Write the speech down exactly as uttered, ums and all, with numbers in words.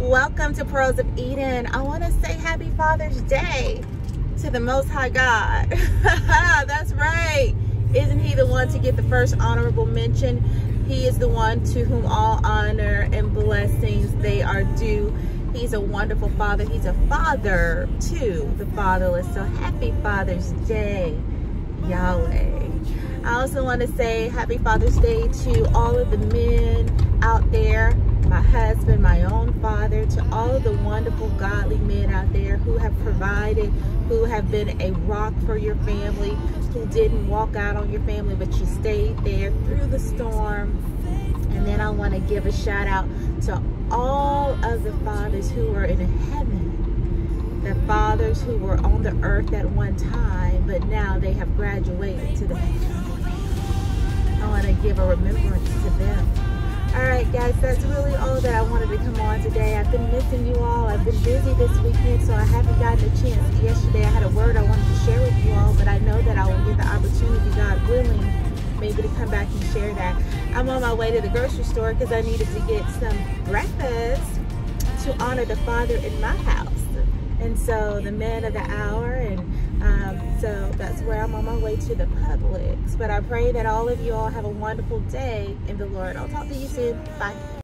Welcome to Pearls of Eden. I want to say happy Father's Day to the Most High God. That's right. Isn't he the one to get the first honorable mention? He is the one to whom all honor and blessings they are due. He's a wonderful father. He's a father to the fatherless. So happy Father's Day, Yahweh. I also want to say happy Father's Day to all of the men out there, my husband, my own father, to all of the wonderful godly men out there who have provided, who have been a rock for your family, who didn't walk out on your family, but you stayed there through the storm. And then I want to give a shout out to all of the fathers who are in heaven, the fathers who were on the earth at one time, but now they have graduated to the heaven. I want to give a remembrance to them. Alright guys, that's really all that I wanted to come on today. I've been missing you all. I've been busy this weekend, so I haven't gotten a chance. Yesterday I had a word I wanted to share with you all, but I know that I will get the opportunity, God willing, maybe to come back and share that. I'm on my way to the grocery store because I needed to get some breakfast to honor the Father in my house. And so the man of the hour, and um, so that's where I'm on my way to the Publix. But I pray that all of you all have a wonderful day in the Lord. I'll talk to you soon. Bye.